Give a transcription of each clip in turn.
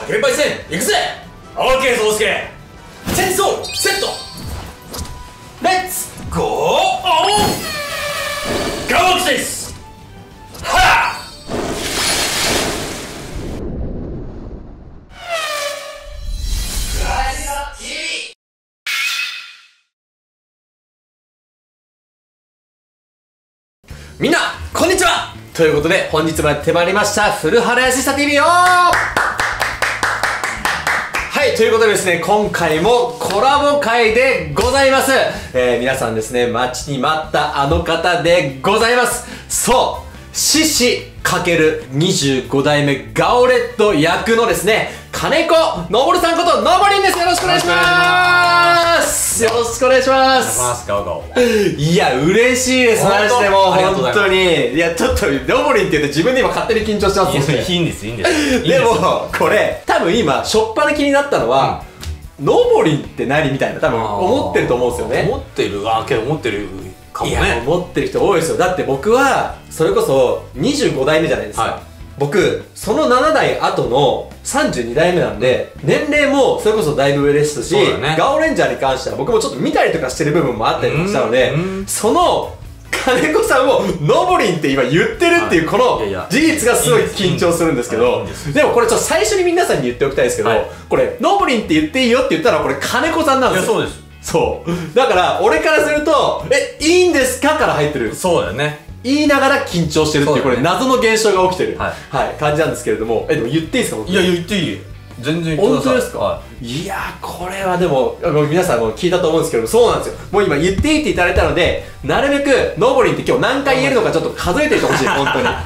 かけるパイセン行くぜ。オーケー宗介、チェンソーセット、レッツゴーオンガオキです。はあみんなこんにちはということで、本日もやってまいりました古原康久 TV よー。はい、ということでですね、今回もコラボ会でございます。皆さんですね、待ちに待ったあの方でございます。そう、獅子×25代目ガオレット役のですね、金子のぼるさんことのぼりんです。よろしくお願いします。よろしくお願いします。 ガオガオ。 いや、嬉しいです。マジでもう本当に。いや、ちょっとのぼりんって言って自分で今勝手に緊張してますもんね。 いいんです、いいんです。 でもこれ多分今しょっぱな気になったのは、のぼりんって何みたいな多分思ってると思うんですよね。 思ってる、けど思ってるかもね。 いや、思ってる人多いですよ。だって僕はそれこそ25代目じゃないですか。僕その7代後の32代目なんで、年齢もそれこそだいぶ上ですし、ガオレンジャーに関しては僕もちょっと見たりとかしてる部分もあったりとかしたので、その金子さんをのぼりんって今言ってるっていうこの事実がすごい緊張するんですけど、でもこれちょっと最初に皆さんに言っておきたいですけど、これのぼりんって言っていいよって言ったらこれ金子さんなんですよ。 そうです。 そうだから俺からすると「いいんですか?」から入ってる。そうだよね。言いながら緊張してるっていう、これ謎の現象が起きてる感じなんですけれども、でも言っていいですか？ いや、言っていい。全然言ってください。 本当ですか？いやー、これはでも皆さんも聞いたと思うんですけど、そうなんですよ。もう今言っていいっていただいたので、なるべくのぼりんって今日何回言えるのかちょっと数えていってほしい。本当に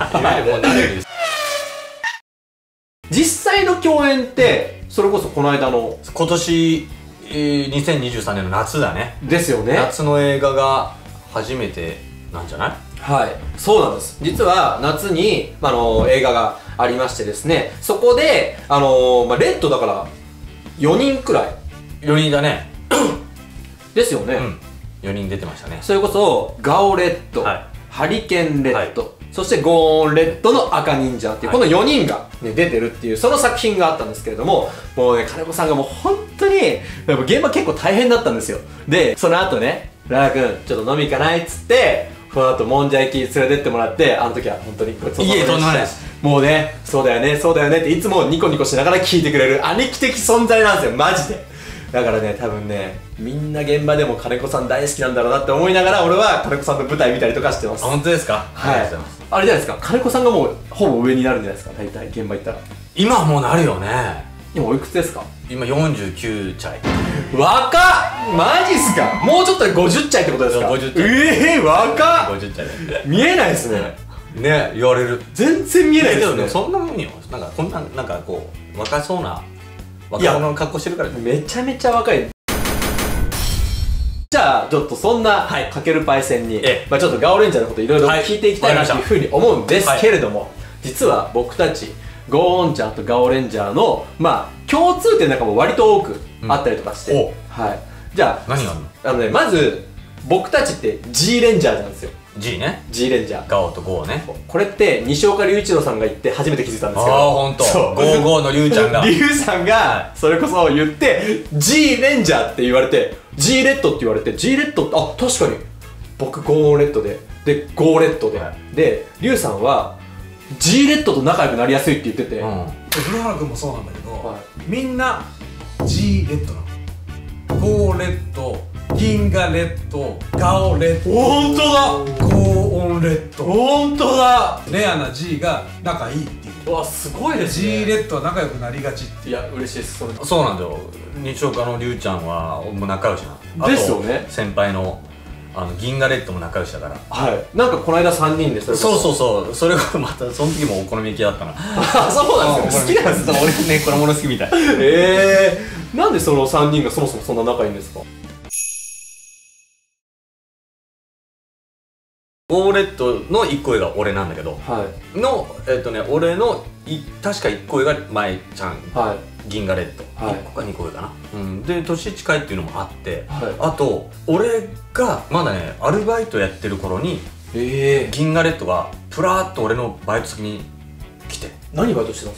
実際の共演ってそれこそこの間の今年2023年の夏だね。 ですよね。夏の映画が初めてなんじゃない？ はい、そうなんです。実は夏に、映画がありましてですね、そこで、レッドだから4人くらい。 4人だね。 ですよね。 4人出てましたね。 それこそガオレッド、ハリケーンレッド、そしてゴーンレッドの赤忍者っていうこの4人が、ね、出てるっていうその作品があったんですけれども、もうね、金子さんがもう本当に現場結構大変だったんですよ。でその後ね、ララ君ちょっと飲み行かないっつって、この後もんじゃ焼き連れてってもらって、あの時は本当にごちそうさまでした。いえ、とんでもないです。もうね、そうだよねそうだよねっていつもニコニコしながら聞いてくれる兄貴的存在なんですよ、マジで。だからね、多分ね、みんな現場でも金子さん大好きなんだろうなって思いながら、俺は金子さんの舞台見たりとかしてます。 本当ですか？ はい、ありがとうございます。あれじゃないですか、金子さんがもうほぼ上になるんじゃないですか、大体現場行ったら。今はもうなるよね。今おいくつですか？今49歳。若っ！マジっすか？もうちょっとで50歳ってことですか？50歳。若っ！50歳で見えないっすね。 ね、言われる。全然見えないですね。そんなもんよ。なんかこんな、なんかこう若そうな若者の格好してるから。 めちゃめちゃ若い。じゃあちょっとそんなかけるパイセンにちょっとガオレンジャーのこといろいろ聞いていきたいなというふうに思うんですけれども、実は僕たちゴーンちゃんとガオレンジャーの共通点なんかも割と多くあったりとかして、じゃあ何があるの？まず僕たちって G レンジャーなんですよ。 G ね。 G レンジャー、ガオとゴーね。これって西岡隆一郎さんが言って初めて気づいたんですけど、 ほんとゴーゴーのリュウちゃんがリュウさんがそれこそ言って G レンジャーって言われて、 G レッドって言われて、 G レッドって確かに僕ゴーレッドでゴーレッドでリュウさんは G レッドと仲良くなりやすいって言ってて、 古原君もそうなんだけど、みんな G レッドなの。ゴーレッド、銀河レッド、ガオレッド、 ほんとだ、 ゴーオンレッド、 ほんとだ、 レアな G が仲いいっていう。 うわ、すごいですね。 G レッドは仲良くなりがちっていう。 いや、嬉しいです。 そうなんだよ。西岡のリュウちゃんはもう仲良しな。 ですよね。 先輩の銀河レッドも仲良しだから。 はい。なんかこの間3人でそれこそ。 そう。それがまたその時もお好み焼きだったな。 そうなんですよ。好きなんですよ。 俺ね、このもの好きみたい。 なんでその3人がそもそもそんな仲いいんですか？ ゴーレッドの1個上が俺なんだけど、俺の確か1個上が舞ちゃん、銀河レッド、1個か2個上かな。で年近いっていうのもあって、あと俺がまだねアルバイトやってる頃に銀河レッドがプラーっと俺のバイト先に来て。 何バイトしてたんですか？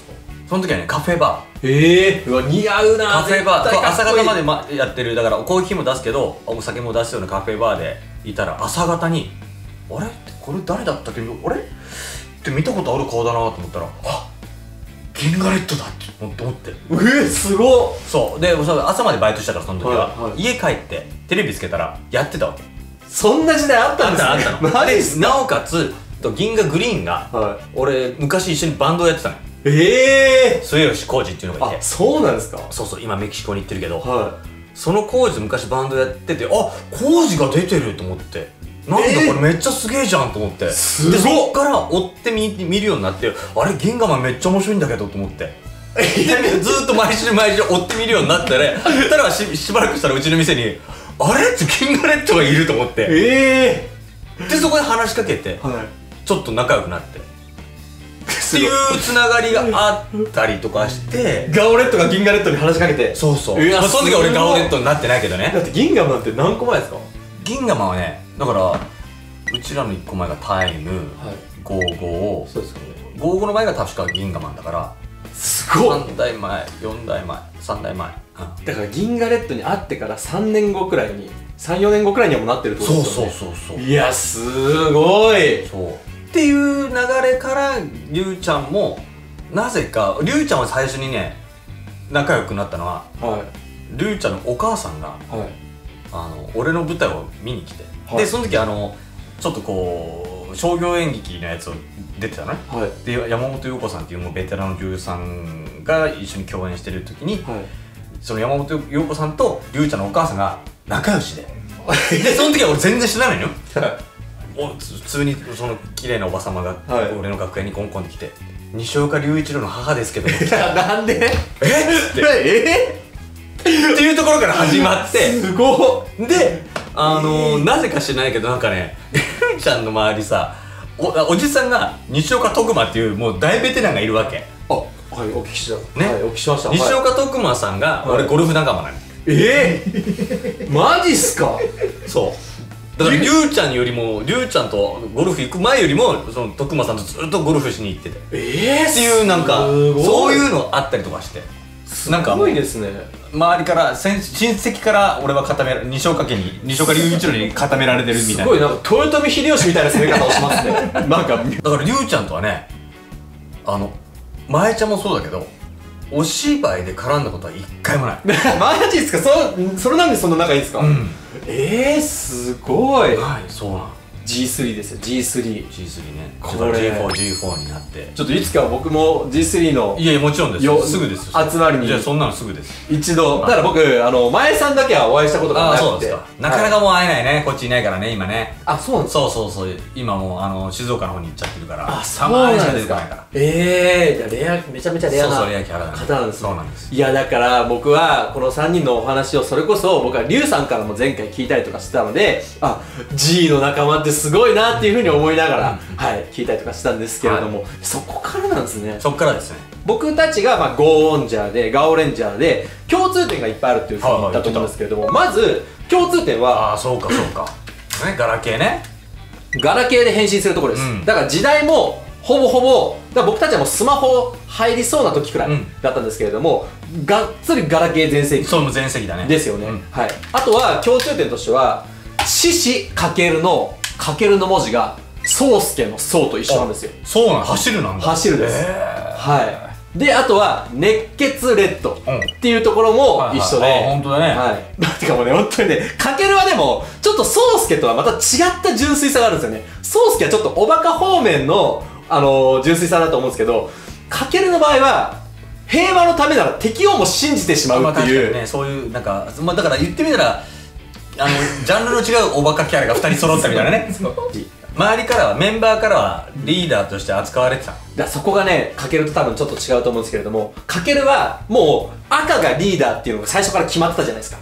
その時はねカフェバー。うわ似合うな。 カフェバー朝方まで、やってる。だからコーヒーも出すけどお酒も出すようなカフェバーでいたら、朝方にあれこれ誰だったっけ、あれって見たことある顔だなと思ったら、あギンガレットだって思って。 すごっ。 そうで朝までバイトしたから、その時は、家帰ってテレビつけたらやってたわけ。 そんな時代あったんですね。 あったの。 マジっすか。 なおかつ銀河グリーンが、俺昔一緒にバンドをやってたの。末吉浩二っていうのがいて。 そうなんですか。 そうそう、今メキシコに行ってるけど、その浩二と昔バンドやってて、あ浩二が出てると思って、なんだこれめっちゃすげえじゃんと思って、でそっから追って見るようになって、あれ銀河マンめっちゃ面白いんだけどと思って、でずっと毎週追って見るようになったら、たらしばらくしたらうちの店にあれってギンガレットがいると思って、でそこで話しかけて、ちょっと仲良くなってっていうつながりがあったりとかして、 ガオレットがギンガレットに話しかけて。 そうそう、その時は俺ガオレットになってないけどね。 だってギンガマンって何個前ですか。 ギンガマンはね、だからうちらの1個前がタイム、ゴーゴー、そうですよね。ゴーゴーの前が確かギンガマンだから、 すごい。 3代前4代前3代前、 だからギンガレットに会ってから3年後くらいに、3、4年後くらいにはもうなってるってことですよね。そういやすごい。そうっていう流れから、りゅうちゃんもなぜか、りゅうちゃんは最初にね仲良くなったのは、りゅうちゃんのお母さんが、俺の舞台を見に来て、でその時ちょっとこう商業演劇のやつを出てたのね、で山本陽子さんっていうもうベテランの女優さんが一緒に共演してる時に、その山本陽子さんとりゅうちゃんのお母さんが仲良しで、でその時は俺全然知らないのよ。普通にその綺麗なおば様が俺の楽屋にコンコンで来て「西岡隆一郎の母ですけど」 なんでっていうところから始まって、 すごっでなぜか知らないけど、なんかねりゅうちゃんの周りさ、おじさんが西岡徳馬っていうもう大ベテランがいるわけ。 お聞きしたね、お聞きしました。 西岡徳馬さんが俺ゴルフ仲間なの。 マジっすか。 そうだからりゅうちゃんよりも、りゅうちゃんとゴルフ行く前よりもその徳馬さんとずっとゴルフしに行ってて、っていうなんかそういうのあったりとかして、なんかすごいですね。 周りから親戚から俺は西岡隆一郎に固められてるみたいな。 すごいなんか豊臣秀吉みたいな攻め方をしますね。なんかだからりゅうちゃんとはね、前ちゃんもそうだけど、お芝居で絡んだことは一回もない。 マジっすか。それなんでそんな仲いいんですか。すごい。 そうなん。 G3 ですよ。G3 ね。これ G4 になって、 ちょっといつか僕も G3 の、 いやもちろんですよ、すぐですよ、 集まりに。 じゃあそんなのすぐです。 一度だから僕前さんだけはお会いしたことがなくて。 そうですか。なかなかもう会えないね、こっちいないからね今ね。 そうなんですか。 そう今もう静岡の方に行っちゃってるから、 たまにしか出てこないから。じゃあめちゃめちゃレアな方なんですね。 そうなんです。 いやだから僕はこの3人のお話を、それこそ僕はリュウさんからも前回聞いたりとかしてたので、G の仲間ってすごいなっていうふうに思いながら聞いたりとかしたんですけれども、そこからなんですね。 そこからですね。 僕たちがゴーオンジャーでガオレンジャーで共通点がいっぱいあるっていうふうに言ったと思うんですけれども、まず共通点はそうかね、ガラケーね。 ガラケーで変身するところです。だから時代もほぼほぼ、だから僕たちはもうスマホ入りそうな時くらいだったんですけれども、がっつりガラケー全盛期。 そう、もう全盛期だね。 ですよね。あとは共通点としては、獅子かけるの文字が宗介の宗と一緒なんですよ。 そうなん、走るなんだ。 走るです。で、あとは熱血レッドっていうところも一緒で、 本当だね。 てかもうね、本当にね、かけるはでもちょっと宗介とはまた違った純粋さがあるんですよね。宗介はちょっとおバカ方面の純粋さだと思うんですけど、かけるの場合は平和のためなら敵をも信じてしまうっていう、 そういうなんか、だから言ってみたらジャンルの違うおバカキャラが2人揃ったみたいなね。周りからは、メンバーからはリーダーとして扱われてた。 そこがね、かけると多分ちょっと違うと思うんですけれども、かけるはもう赤がリーダーっていうのが最初から決まってたじゃないですか。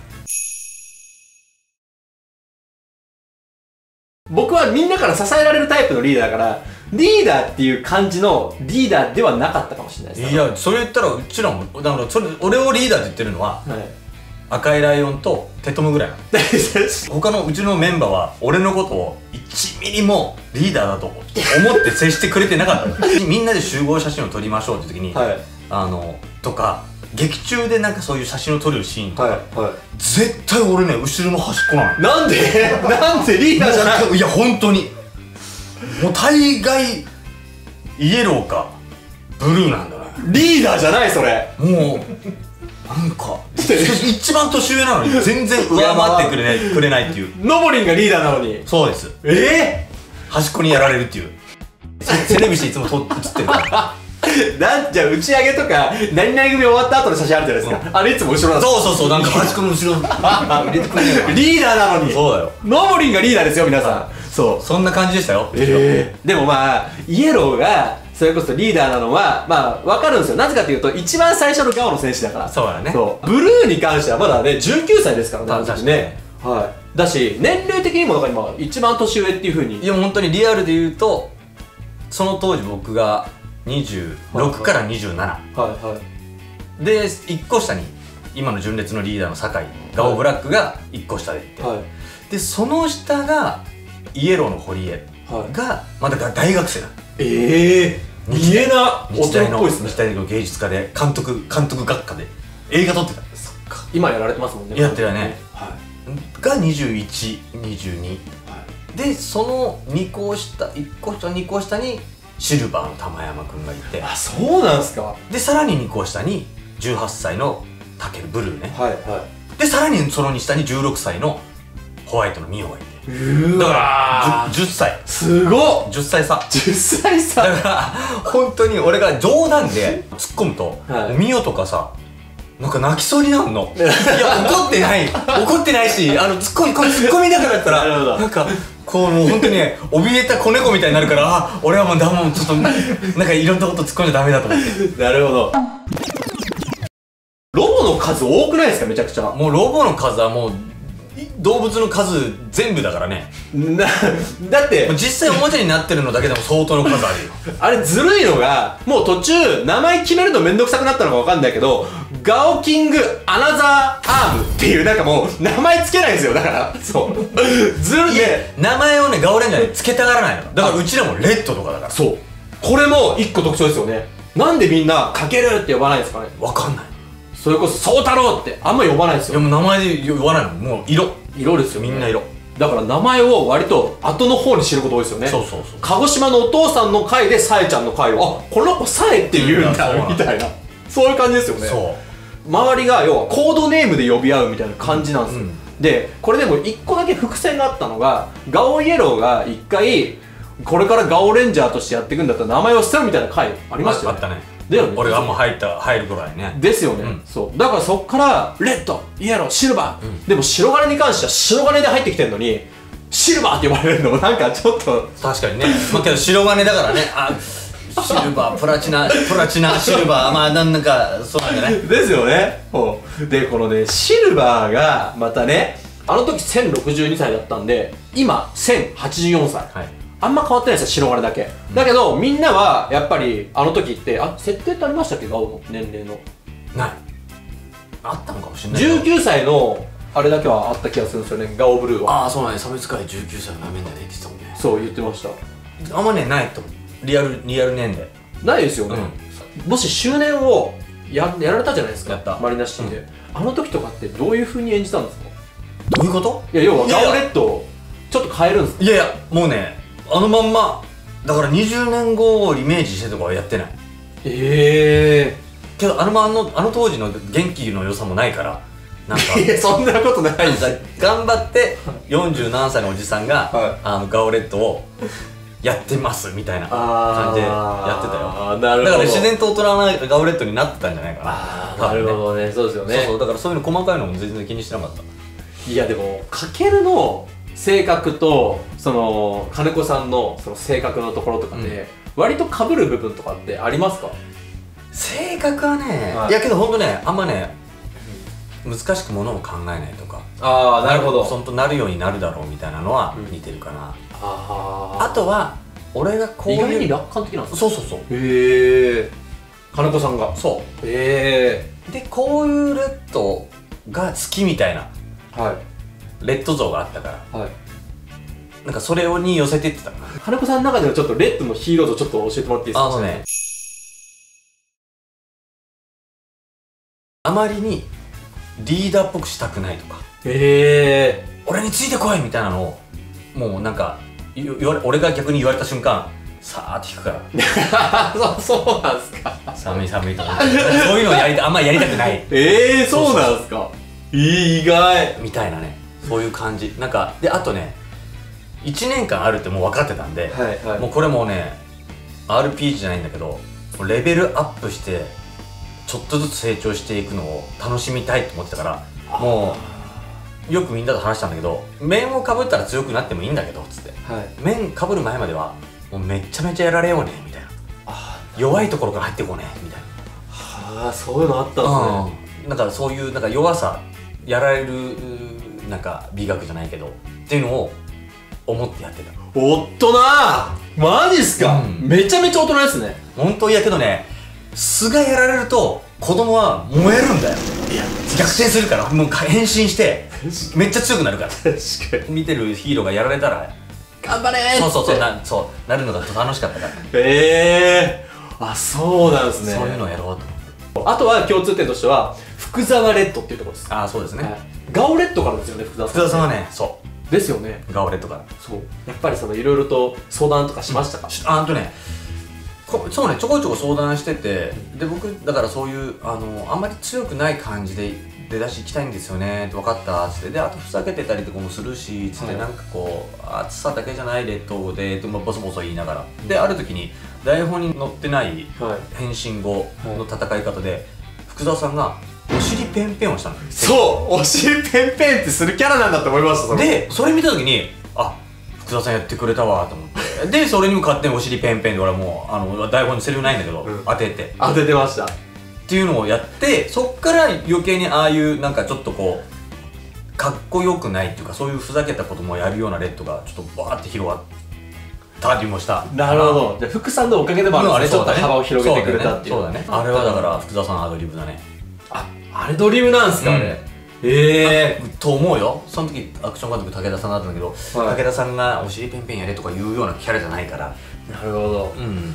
僕はみんなから支えられるタイプのリーダーだから、リーダーっていう感じのリーダーではなかったかもしれないです。 いや、それ言ったらうちらも、だから俺をリーダーって言ってるのは、赤いライオンとテトムぐらいなの。他のうちのメンバーは俺のことを1ミリもリーダーだと思って接してくれてなかった。みんなで集合写真を撮りましょうって時に、 とか劇中でなんかそういう写真を撮るシーンとか、絶対俺ね後ろの端っこなの。 なんでなんでリーダーじゃない？ いや本当にもう大概イエローかブルーなんだね。 リーダーじゃないそれ。 もうなんか一番年上なのに全然上回ってくれないっていう。 のぼりんがリーダーなのに。 そうです。端っこにやられるっていう。セレビしていつも映ってるからじゃあ打ち上げとか何々組終わった後の写真あるじゃないですか、あれいつも後ろなんです。 そうそうそう、なんか端っこの後ろ入れてくれないリーダーなのに。 そうだよ、 のぼりんがリーダーですよ皆さん。 そんな感じでしたよ。 でもまあイエローがそれこそリーダーなのはまあ分かるんですよ。なぜかというと一番最初のガオの選手だから。 そうだね。 ブルーに関してはまだね19歳ですからね、あの時ね。だし年齢的にもだから今一番年上っていうふうに。 いや本当にリアルで言うとその当時僕が26から27で1個下に今の純烈のリーダーの酒井ガオブラックが1個下でいて、でその下がイエローの堀江がまだ大学生なの。 見えな。 日大の芸術科で監督学科で映画撮ってた。 そっか、今やられてますもんね。 やってるね。が2122で、その2個下1個下2個下にシルバーの玉山くんがいて、 あ、そうなんすか。 でさらに2個下に18歳のタケルブルーね。でさらにその下に16歳のホワイトのミオがいて、だから10歳。 すごっ。 10歳差。 10歳差だから本当に俺が冗談で突っ込むと、ミオとかさなんか泣きそうになるの。いや怒ってないし、ツッコミだからだったらなんかこうもう本当にね怯えた子猫みたいになるから、あ、俺はもうちょっとなんかいろんなこと突っ込んじゃダメだと思って。 なるほど。ロボの数多くないですか？めちゃくちゃ。 もうロボの数はもう動物の数全部だからね。 だって実際おもちゃになってるのだけでも相当の数あるよ。 あれずるいのが、もう途中名前決めるのめんどくさくなったのかわかんないけど、ガオキングアナザーアームっていうなんかもう名前つけないんですよ。だからそうずるいね。 名前をねガオレンジャーでつけたがらないの。だからうちらもレッドとかだから。 そう、これも一個特徴ですよね。なんでみんなかけるって呼ばないんですかね。 わかんない。 それこそ宗太郎ってあんま呼ばないですよ。 いやもう名前で呼ばないの。もう色ですよ、 みんな色。だから名前を割と後の方に知ること多いですよね。 そうそうそう。 鹿児島のお父さんの会でさえちゃんの会を、あ、この子さえって言うんだみたいな、そういう感じですよね。そう、周りが要はコードネームで呼び合うみたいな感じなんですよ。でこれでも一個だけ伏線があったのが、ガオイエローが一回これからガオレンジャーとしてやっていくんだったら名前を捨てるみたいな回ありましたよね。 あったね。 だよね。 俺がもう入る頃にね。 ですよね。そうだからそっからレッド、イエロー、シルバー、でも白金に関しては白金で入ってきてるのにシルバーって呼ばれるのもなんかちょっと確かにね。まあけど白金だからね。あ、シルバー、プラチナ、シルバー、まあなんかそうなんじゃないですよね。でこのねシルバーがまたね、あの時1062歳だったんで今1084歳、あんま変わってないですよ、白金だけ。だけどみんなはやっぱりあの時って、あ、設定ってありましたっけ、ガオの年齢の。 ない。あったのかもしれない。 19歳のあれだけはあった気がするんですよね、ガオブルーは。 ああそうなんね。差別会19歳のなめんだねって言ってたもんね。 そう言ってました。 あんまねないと思う。リアル年齢ないですよね。もし周年をやられたじゃないですか、マリナシティで。あの時とかってどういう風に演じたんですか？ どういうこと？ いや要はガオレッドをちょっと変えるんですか？ いやいやもうねあのまんまだから20年後をイメージしてとかはやってない。けどあの当時の元気の良さもないからなんかいやそんなことないです。 頑張って40何歳のおじさんがガオレッドをやってますみたいな感じでやってたよ。だから自然と大人なガオレッドになってたんじゃないかな。 なるほどね。そうですよね。 そうだからそういうの細かいのも全然気にしてなかった。 いやでもかけるの性格とその金子さんのその性格のところとかで割と被る部分とかってありますか？ 性格はね、いやけどほんとねあんまね難しくものを考えないとか、 ああなるほど、 ほんとなるようになるだろうみたいなのは似てるかな。あとは俺がこういう意外に楽観的なんですか？ そう。 へえ。金子さんがそうでこういうレッドが好きみたいなレッド像があったから、なんかそれに寄せてってた。 金子さんの中でのちょっとレッドのヒーロー像ちょっと教えてもらっていいですか？ あまりにリーダーっぽくしたくないとか、俺についてこいみたいなのをもうなんか俺が逆に言われた瞬間さーって引くからそうなんすか。 寒い寒いと思ってそういうのをあんまりやりたくない。 そうなんすか。意外みたいなね、そういう感じ。なんかであとね1年間あるってもう分かってたんで、もうこれもうね RPG じゃないんだけどレベルアップしてちょっとずつ成長していくのを楽しみたいと思ってたから、もうよくみんなと話したんだけど、面をかぶったら強くなってもいいんだけどっつって、面かぶる前まではもうめっちゃめちゃやられようねみたいな、弱いところから入っていこうねみたいな。 そういうのあったんですね。 なんかそういうなんか弱さやられるなんか美学じゃないけどっていうのを思ってやってた。 大人マジっすか、めちゃめちゃ大人ですね。 本当。いやけどね、素がやられると子供は燃えるんだよ。いや逆転するから、もう変身してめっちゃ強くなるから。確かに見てるヒーローがやられたら頑張れーってそうなるのが楽しかったから。 そうなんですね。 そういうのをやろうと思って。 あとは共通点としては福沢レッドっていうところです。 そうですね、 ガオレッドからですよね。福沢さんはね、そうですよね。 ガオレッドから。 そうやっぱりいろいろと相談とかしましたか？ そうね、ちょこちょこ相談してて、で僕だからそういうあんまり強くない感じで出だし行きたいんですよねって分かったっつって、であとふざけてたりとかもするしつって、なんかこう暑さだけじゃない劣等でってボソボソ言いながら、である時に台本に載ってない変身後の戦い方で福沢さんがお尻ペンペンをしたの。 お尻ペンペンってするキャラなんだと思いました。 でそれ見た時に福沢さんやってくれたわと思ってでそれにも勝手にお尻ペンペンで俺はもう台本にセリフないんだけど、当ててましたっていうのをやって、そっから余計にああいうなんかちょっとこうかっこよくないっていうか、そういうふざけたこともやるようなレッドがちょっとバーって広がったりもした。 なるほど。じゃあ福さんのおかげでもあるんですね。ちょっと幅を広げてくれたっていう。 そうだね。あれはだから福沢さんのアドリブだね。 アドリブなんすかあれ。 と思うよ。その時アクション監督武田さんだったんだけど、武田さんがお尻ペンペンやれとか言うようなキャラじゃないから。 なるほど。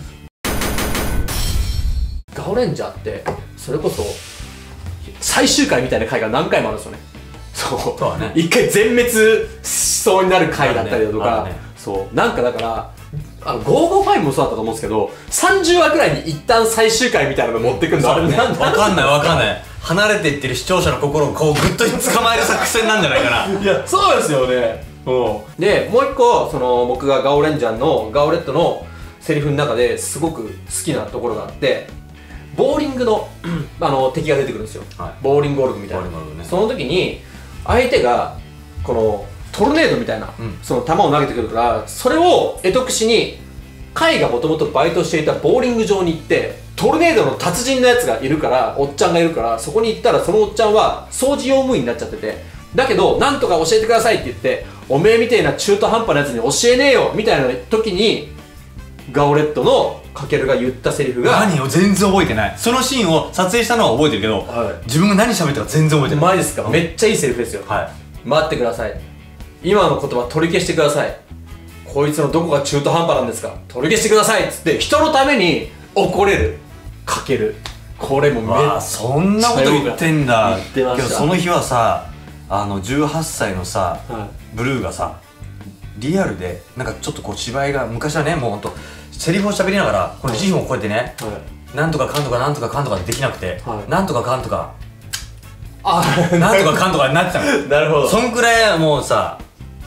ガオレンジャーってそれこそ最終回みたいな回が何回もあるんですよね。そうね。一回全滅しそうになる回だったりだとか、なんかだから555もそうだったと思うんですけど、30話くらいに一旦最終回みたいなの持ってくんのあれなんだ。 わかんない離れていってる視聴者の心をこうグッと捕まえる作戦なんじゃないかな。 いやそうですよね。でもう一個僕がガオレンジャーのガオレットのセリフの中ですごく好きなところがあって、ボーリングの敵が出てくるんですよ。ボーリングゴルフみたいな。その時に相手がこのトルネードみたいなその球を投げてくるから、それを会得しにカイがもともとバイトしていたボーリング場に行って、トルネードの達人のやつがいるから、おっちゃんがいるから、そこに行ったらそのおっちゃんは掃除用務員になっちゃってて、だけどなんとか教えてくださいって言って、おめえみたいな中途半端なやつに教えねえよみたいな時にガオレットのカケルが言ったセリフが、 何を全然覚えてない。そのシーンを撮影したのは覚えてるけど、自分が何喋ったか全然覚えてない。 マジですか？めっちゃいいセリフですよ。待ってください、今の言葉取り消してください、こいつのどこが中途半端なんですか、取り消してくださいっつって人のために怒れるかける。これもめっちゃそんなこと言ってんだ。 言ってました。 けどその日はさ18歳のさ、ブルーがさリアルでなんかちょっとこう芝居が、昔はねもうほんとセリフを喋りながらこれ字をこうやってね、なんとかかんとかなんとかかんとかできなくて、なんとかかんとかなんとかかんとかになってたの。 なるほど。 そんくらいもうさ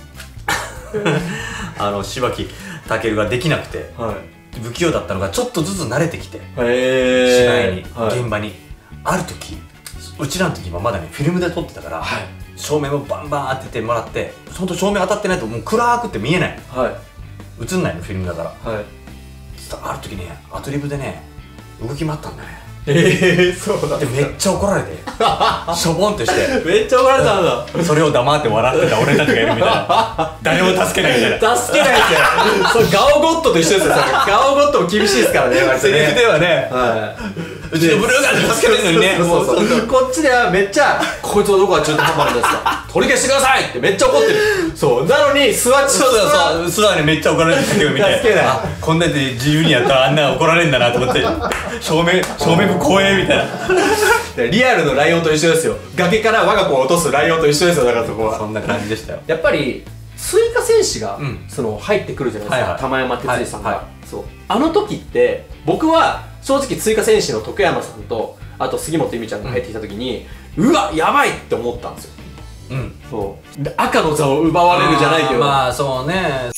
柴木健ができなくて、不器用だったのがちょっとずつ慣れてきて、芝居に、現場にある時、うちらの時はまだねフィルムで撮ってたから、照明もバンバン当ててもらって、ほんと照明当たってないともう暗くって見えない、映んないのフィルムだから、ある時ねアドリブでね動き回ったんだね。 そうだ。 でめっちゃ怒られてしょぼんとしてめっちゃ怒られたんだ。 それを黙って笑ってた俺たちがいるみたいな。誰も助けないみたいな。 助けないですよ。それガオゴットと一緒ですよ。ガオゴットも厳しいですからね。 セリフではね、うちのブルーガーで助けてるのにね。 こっちではめっちゃこいつのどこが中途半端なんですか、取り消してくださいってめっちゃ怒ってる。そうなのにスワッチスワねめっちゃ怒られてたけどみたいな。こんなで自由にやったらあんな怒られるんだなと思って、照明不怖えみたいなリアルのライオンと一緒ですよ。崖から我が子を落とすライオンと一緒ですよ。だからそこはそんな感じでしたよ。 やっぱり追加選手が、その入ってくるじゃないですか、玉山哲司さんが、そうあの時って僕は正直追加選手の徳山さんとあと杉本由美ちゃんが入ってきた時に、うわやばいって思ったんですよ。そうで赤の座を奪われるじゃないけど、 まあそうね、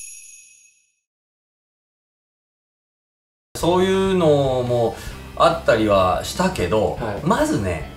そういうのもあったりはしたけど、まずね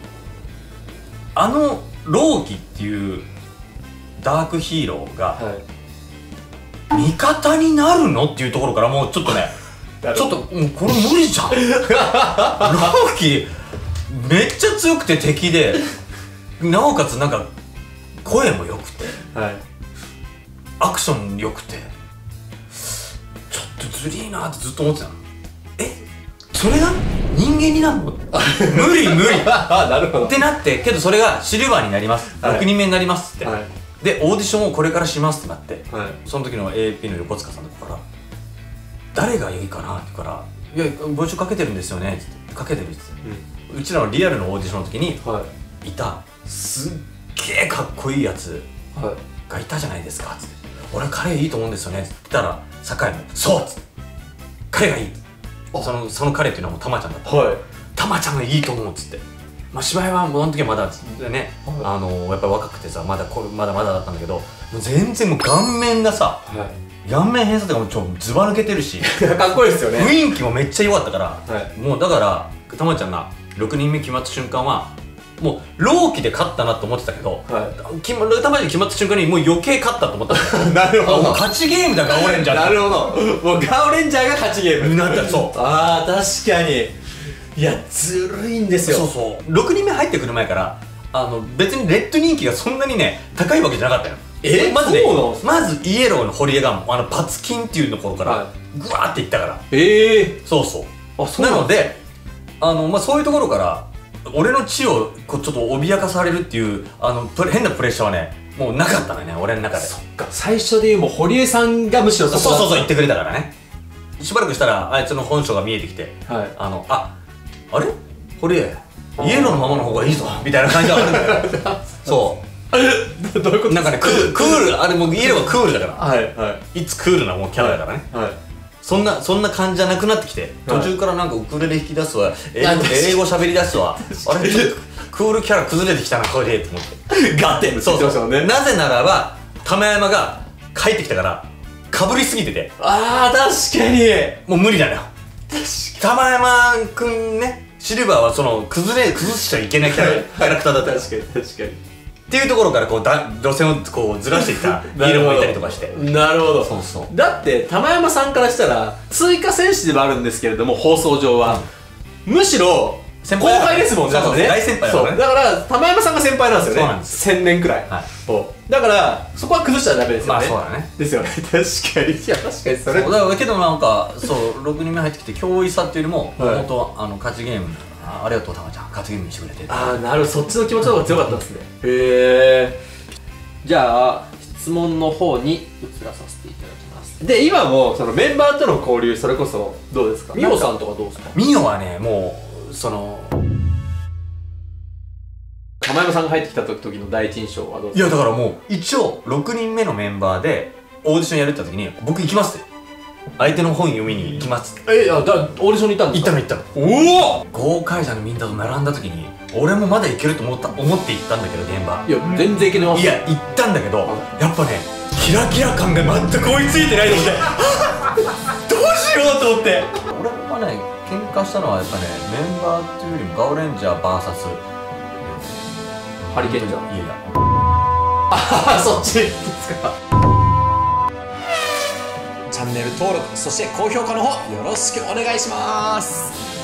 ローキっていうダークヒーローが、味方になるのっていうところからもうちょっとねちょっともうこれ無理じゃんローキめっちゃ強くて敵で、なおかつなんか声も良くて、アクション良くて、ちょっとずりーなってずっと思ってたの。それが人間になるの無理無理なるほどってなって、けどそれがシルバーになります、6人目になりますって、でオーディションをこれからしますってなって、その時の AP の横塚さんのとこから誰がいいかなって言うから「いや募集かけてるんですよね」って言って「かけてる」って言って、うちらのリアルのオーディションの時にいたすっげえかっこいいやつがいたじゃないですかっつって「俺彼いいと思うんですよね」って言ったら酒井も「そう」っつって「彼がいい」その彼っていうのはもうたまちゃんだった、たまちゃんがいいと思うっつって、まあ芝居はもうあの時はまだね、やっぱり若くてさまだまだだったんだけど、もう全然もう顔面がさ、顔面偏差とかもずば抜けてるしかっこいいですよね。 雰囲気もめっちゃ良かったから、もうだからたまちゃんが6人目決まった瞬間はもう朗希で勝ったなと思ってたけど、たまちゃん決まった瞬間にもう余計勝ったと思ったなるほど、 勝ちゲームだガオレンジャーなるほど、もうガオレンジャーが勝ちゲームなった。そうあー確かに、いやずるいんですよ。 そうそう6人目入ってくる前から別にレッド人気がそんなにね高いわけじゃなかったよ。まずね、まずイエローの堀江がパツキンっていうところからグワーっていったから、そうそうなのでそういうところから俺の地をちょっと脅かされるっていう変なプレッシャーはねもうなかったのね俺の中で。 そっか、最初で言うもう堀江さんがむしろそう言ってくれたからね。しばらくしたらあいつの本性が見えてきて、あれ堀江イエローのままの方がいいぞみたいな感じがあるんだよそうどういうことなんかねクール、あれもうイエローがクールだからいつクールなもうキャラだからね。そんな感じじゃなくなってきて、途中からなんかウクレレ弾き出すわ、英語喋り出すわ、あれちょっとクールキャラ崩れてきたなこれでと思ってガテンそうなぜならば玉山が帰ってきたからかぶりすぎてて、 あー確かにもう無理だよ。玉山くんね、シルバーはその崩しちゃいけないキャラクターだった。 確かにっていうところから路線をこうずらしていったイエローもいたりとかして。 なるほど。 そうだって玉山さんからしたら追加選手ではあるんですけれども、放送上はむしろ後輩ですもんね。 大先輩だからね。 だから玉山さんが先輩なんですよね。 そうなんですよ。 1000年くらい。だからそこは崩しちゃダメですよね。 まあそうだね。 ですよね。確かに。いや確かにそれ。 だからけどなんか6人目入ってきて脅威さっていうよりも本当勝ちゲーム、ありがとうたまちゃん勝ちゲームにしてくれて。 ああなるほど、そっちの気持ちの方が強かったですね。へえ。じゃあ質問の方に移らさせていただきます。で今もそのメンバーとの交流それこそどうですか。ミオさんとかどうですか。 ミオはねもう玉山さんが入ってきた時の第一印象はどうですか。 いやだからもう一応6人目のメンバーでオーディションやるって言った時に僕行きますって相手の本読みに行きますって。 オーディションに行ったんですか。 行ったの。おお豪快者のみんなと並んだ時に俺もまだいけると思って行ったんだけど現場。 いや全然いけてます。 いや行ったんだけどやっぱねキラキラ感が全く追いついてないと思ってどうしようと思って。俺はね喧嘩したのはやっぱねメンバーっていうよりもガオレンジャー VS ハリケーンじゃん。 いやああそっちですか。チャンネル登録そして高評価の方よろしくお願いします。